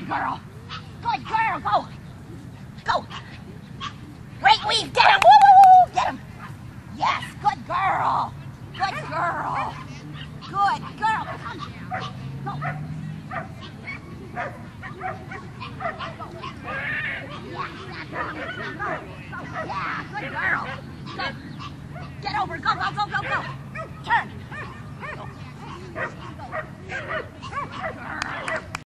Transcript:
girl. Good girl. Go. Go. Great weave. Get him. Woo! Get him. Yes. Good girl. Good girl. Good girl. Come. Go. Yeah, good girl. Go. Get over. Go. Turn.